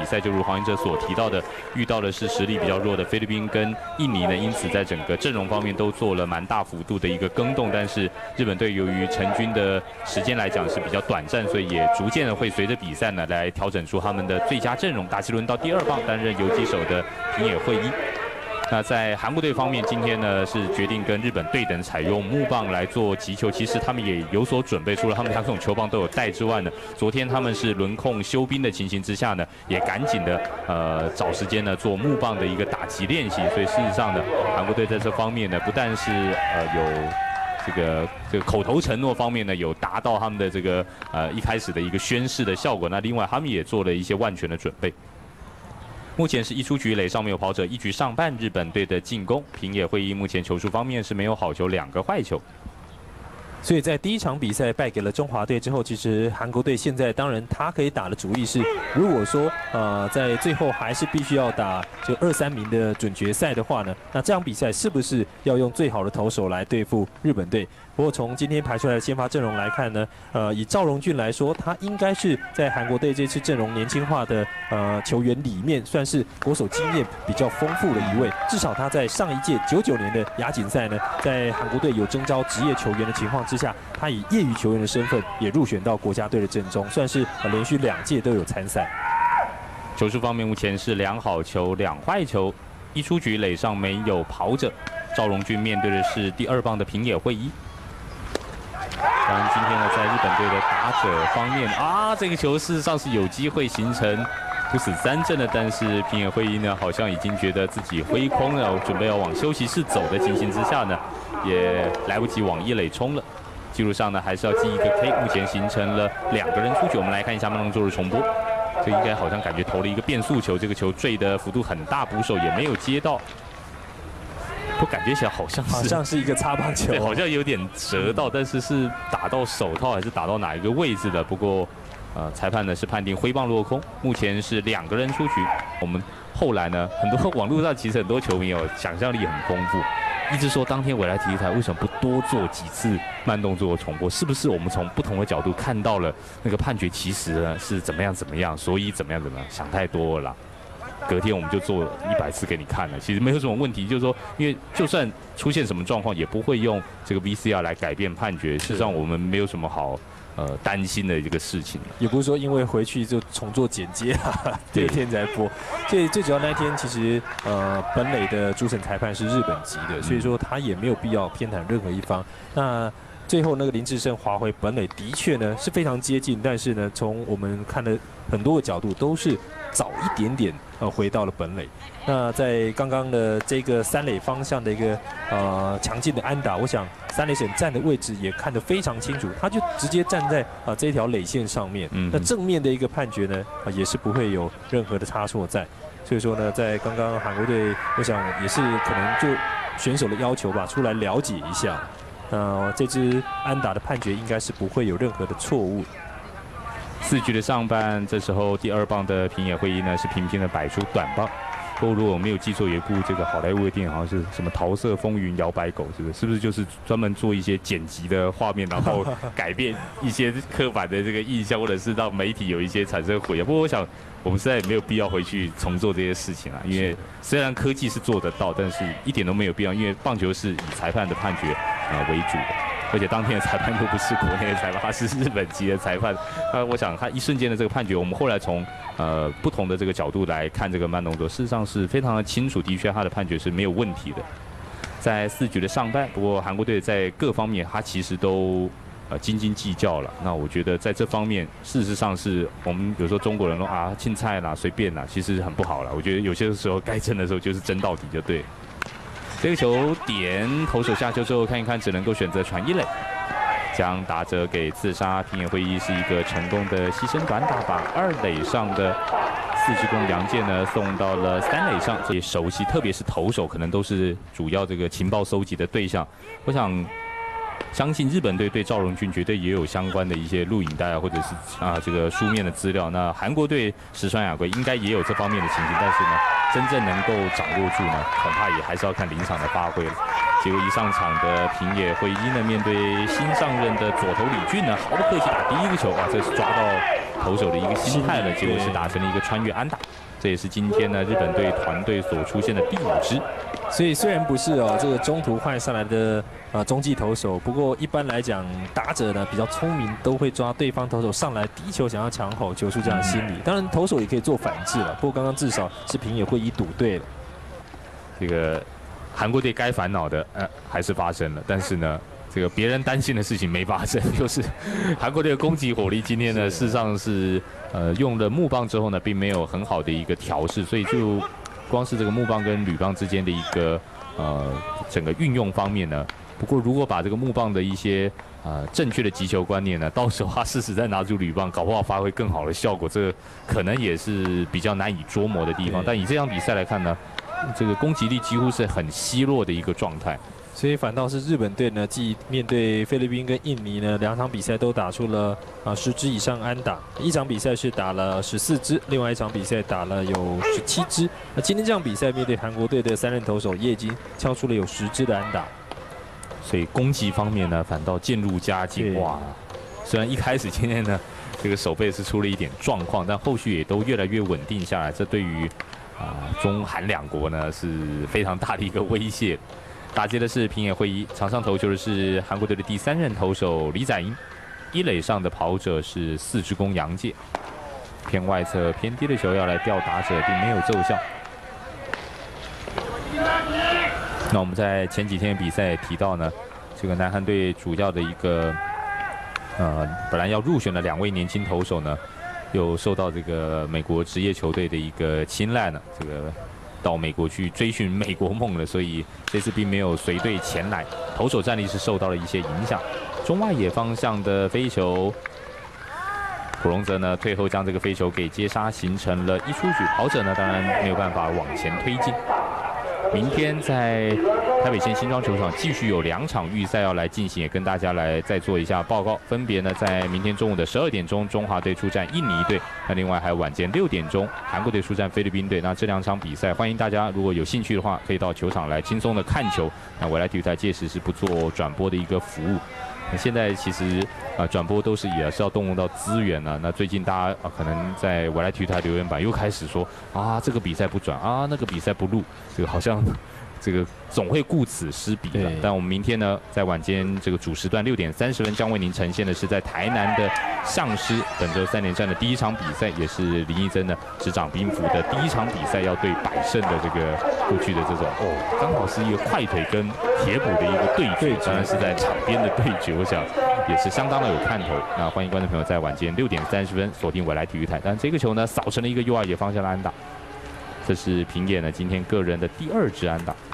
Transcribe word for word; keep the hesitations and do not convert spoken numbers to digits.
赛，就如黄英哲所提到的，遇到的是实力比较弱的菲律宾跟印尼呢，因此在整个阵容方面都做了蛮大幅度的一个更动。但是日本队由于成军的时间来讲是比较短暂，所以也逐渐的会随着比赛呢来调整出他们的最佳阵容。打击轮到第二棒担任游击手的平野惠一。 那在韩国队方面，今天呢是决定跟日本对等，采用木棒来做击球。其实他们也有所准备，除了他们两种球棒都有带之外呢，昨天他们是轮空休兵的情形之下呢，也赶紧的呃找时间呢做木棒的一个打击练习。所以事实上呢，韩国队在这方面呢，不但是呃有这个这个口头承诺方面呢，有达到他们的这个呃一开始的一个宣誓的效果。那另外他们也做了一些万全的准备。 目前是一出局垒上没有跑者，一局上半日本队的进攻，平野惠一目前球数方面是没有好球，两个坏球。 所以在第一场比赛败给了中华队之后，其实韩国队现在当然他可以打的主意是，如果说呃在最后还是必须要打就二三名的准决赛的话呢，那这场比赛是不是要用最好的投手来对付日本队？不过从今天排出来的先发阵容来看呢，呃以赵荣俊来说，他应该是在韩国队这次阵容年轻化的呃球员里面，算是国手经验比较丰富的一位。至少他在上一届九九年的亚锦赛呢，在韩国队有征召职业球员的情况之下，他以业余球员的身份也入选到国家队的阵中，算是呃连续两届都有参赛。 球数方面目前是两好球两坏球，一出局垒上没有跑者。赵荣俊面对的是第二棒的平野惠一。当然，今天呢，在日本队的打者方面啊，这个球事实上是有机会形成不死三振的，但是平野惠一呢，好像已经觉得自己挥空了，准备要往休息室走的情形之下呢，也来不及往一垒冲了。记录上呢，还是要记一个 K， 目前形成了两个人出局。我们来看一下慢动作的重播，这应该好像感觉投了一个变速球，这个球坠的幅度很大，捕手也没有接到。 我感觉起来好像是， 好像是一个擦棒球， 对，好像有点折到，但是是打到手套还是打到哪一个位置的？不过，呃，裁判呢是判定挥棒落空，目前是两个人出局。我们后来呢，很多网络上其实很多球迷哦，想象力很丰富，一直说当天未来体育台为什么不多做几次慢动作的重播？是不是我们从不同的角度看到了那个判决其实呢是怎么样怎么样，所以怎么样怎么样？想太多了啦。 隔天我们就做一百次给你看了，其实没有什么问题。就是说，因为就算出现什么状况，也不会用这个 V C R 来改变判决。事实上，我们没有什么好呃担心的这个事情。 也不是说因为回去就重做剪接啊，第二天才播。所以最主要那一天，其实呃本垒的主审裁判是日本籍的，所以说他也没有必要偏袒任何一方。那 最后那个林志胜滑回本垒，的确呢是非常接近，但是呢，从我们看的很多个角度都是早一点点呃回到了本垒。那在刚刚的这个三垒方向的一个呃强劲的安打，我想三垒审站的位置也看得非常清楚，他就直接站在啊、呃、这条垒线上面。嗯、那正面的一个判决呢，啊、呃、也是不会有任何的差错在。所以说呢，在刚刚韩国队，我想也是可能就选手的要求吧，出来了解一下。 呃，这支安打的判决应该是不会有任何的错误。 四局的上半，这时候第二棒的平野惠一呢是频频的摆出短棒。不过如果我没有记错，有一部这个好莱坞的电影，好像是什么《桃色风云摇摆狗》，是不是？是不是就是专门做一些剪辑的画面，然后改变一些刻板的这个印象，或者是让媒体有一些产生混淆？不过我想，我们实在也没有必要回去重做这些事情啊，因为虽然科技是做得到，但是一点都没有必要，因为棒球是以裁判的判决啊、呃、为主的。 而且当天的裁判又不是国内的裁判，他是日本籍的裁判。那我想他一瞬间的这个判决，我们后来从呃不同的这个角度来看这个慢动作，事实上是非常的清楚，的确他的判决是没有问题的。在四局的上半，不过韩国队在各方面他其实都呃斤斤计较了。那我觉得在这方面，事实上是我们有时候中国人说啊青菜啦随便啦，其实很不好了。我觉得有些时候该争的时候就是争到底就对了。 这个球点，投手下球之后看一看，只能够选择传一垒，将打者给刺杀。平野惠一是一个成功的牺牲短打，把二垒上的四支弓梁介呢送到了三垒上。最熟悉，特别是投手，可能都是主要这个情报收集的对象。我想，相信日本队对赵荣俊绝对也有相关的一些录影带啊，或者是啊这个书面的资料。那韩国队石川雅圭应该也有这方面的情形，但是呢。 真正能够掌握住呢，恐怕也还是要看临场的发挥了。结果一上场的平野惠一呢，面对新上任的左投李俊呢，毫不客气打第一个球，哇，这是抓到投手的一个心态了，结果是打成了一个穿越安打。这也是今天呢日本队团队所出现的第五支。 所以虽然不是哦这个中途换上来的呃中继投手，不过一般来讲打者呢比较聪明，都会抓对方投手上来第一球想要抢好球出这样的心理。当然投手也可以做反制了，不过刚刚至少是平野会议赌对了。 这个韩国队该烦恼的呃还是发生了，但是呢。这个别人担心的事情没发生，就是韩国队的攻击火力今天呢，事实上是呃用了木棒之后呢，并没有很好的一个调试，所以就光是这个木棒跟铝棒之间的一个呃整个运用方面呢，不过如果把这个木棒的一些呃正确的击球观念呢，到时候他适时再拿出铝棒，搞不好发挥更好的效果，这个可能也是比较难以捉摸的地方。但以这场比赛来看呢，这个攻击力几乎是很稀弱的一个状态。 所以反倒是日本队呢，既面对菲律宾跟印尼呢，两场比赛都打出了啊十支以上安打，一场比赛是打了十四支，另外一场比赛打了有十七支。那今天这场比赛面对韩国队的三任投手，也已经敲出了有十支的安打。 所以攻击方面呢，反倒渐入佳境。哇，虽然一开始今天呢，这个守备是出了一点状况，但后续也都越来越稳定下来。这对于啊中韩两国呢是非常大的一个威胁。打接的是平野会一，场上投球的是韩国队的第三任投手李载英，一垒上的跑者是四之宫洋介，偏外侧偏低的球要来吊打者，并没有奏效。那我们在前几天的比赛也提到呢，这个南韩队主要的一个呃本来要入选的两位年轻投手呢，又受到这个美国职业球队的一个青睐呢，这个。到美国去追寻美国梦了，所以这次并没有随队前来。投手战力是受到了一些影响。中外野方向的飞球，普隆泽呢退后将这个飞球给接杀，形成了一出局。跑者呢当然没有办法往前推进。明天在台北县新庄球场继续有两场预赛要来进行，也跟大家来再做一下报告。分别呢在明天中午的十二点钟，中华队出战印尼队；那另外还有晚间六点钟，韩国队出战菲律宾队。那这两场比赛，欢迎大家如果有兴趣的话，可以到球场来轻松的看球。那未来体育台届时是不做转播的一个服务。那现在其实啊、呃、转播都是也是要动用到资源了。那最近大家、呃、可能在未来体育台留言板又开始说啊这个比赛不转啊那个比赛不录，这个好像这个总会顾此失彼的。但我们明天呢，在晚间这个主时段六点三十分将为您呈现的是在台南的上师本周三连战的第一场比赛，也是林义珍呢执掌兵符的第一场比赛，要对百胜的这个过去的这种哦，刚好是一个快腿跟铁捕的一个对决，当然是在场边的对决，我想也是相当的有看头。那欢迎观众朋友在晚间六点三十分锁定未来体育台。但这个球呢，扫成了一个右外野方向的安打，这是平野呢今天个人的第二支安打。